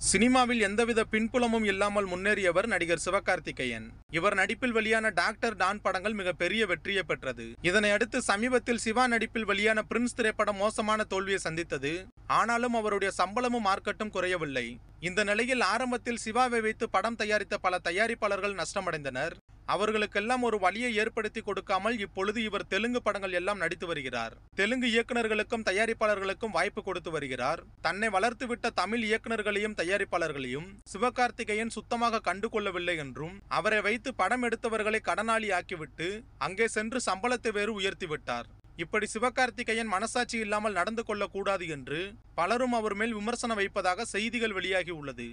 சினிமாவில் எந்தவித பின்புலமும் இல்லாமல் முன்னேறியவர் நடிகர் சிவகார்த்திகேயன். இவர் நடிப்பில் வெளியான டாக்டர் டான் படங்கள் மிக பெரிய வெற்றியை பெற்றது. இதனை அடுத்து சமீபத்தில் சிவா நடிப்பில் வெளியான பிரின்ஸ் திரைப்படம் மோசமான தோல்வியை சந்தித்தது. ஆனாலும் அவருடைய சம்பளமும் மார்க்கெட்டும் குறையவில்லை. இந்த நிலையில் ஆரம்பத்தில் சிவாவை வைத்து படம் தயாரித்த பல தயாரிப்பாளர்கள் நஷ்டமடைந்தனர். அவர்களுக்கெல்லாம் ஒரு வழியை ஏற்படுத்தி கொடுக்காமல் இப்பொழுது இவர் தெலுங்கு படங்கள் எல்லாம் நடித்து வருகிறார். தெலுங்கு இயக்குநர்களுக்கும் தயாரிப்பாளர்களுக்கும் வாய்ப்பு கொடுத்து வருகிறார். தன்னை வளர்த்துவிட்ட தமிழ் இயக்குநர்களையும் தயாரிப்பாளர்களையும் சிவகார்த்திகேயன் சுத்தமாக கண்டுகொள்ளவில்லை என்றும், அவரை வைத்து படம் எடுத்தவர்களை கடனாளி ஆக்கிவிட்டு அங்கே சென்று சம்பளத்தை வேறு உயர்த்திவிட்டார். இப்படி சிவகார்த்திகேயன் மனசாட்சி இல்லாமல் நடந்து கொள்ளக்கூடாது என்று பலரும் அவர் மேல் விமர்சனம் வைப்பதாக செய்திகள் வெளியாகி உள்ளது.